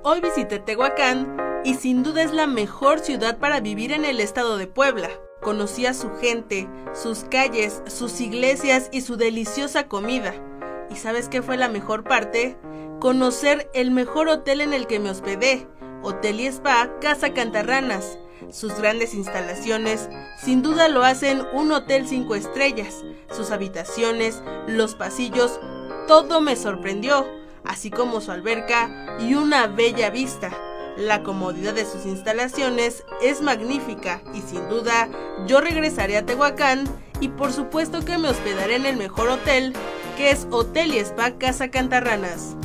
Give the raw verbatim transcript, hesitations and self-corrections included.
Hoy visité Tehuacán y sin duda es la mejor ciudad para vivir en el estado de Puebla. Conocí a su gente, sus calles, sus iglesias y su deliciosa comida. ¿Y sabes qué fue la mejor parte? Conocer el mejor hotel en el que me hospedé, Hotel y Spa Casa Cantarranas. Sus grandes instalaciones sin duda lo hacen un hotel cinco estrellas. Sus habitaciones, los pasillos, todo me sorprendió, así como su alberca y una bella vista. La comodidad de sus instalaciones es magnífica y sin duda yo regresaré a Tehuacán y por supuesto que me hospedaré en el mejor hotel, que es Hotel y Spa Casa Cantarranas.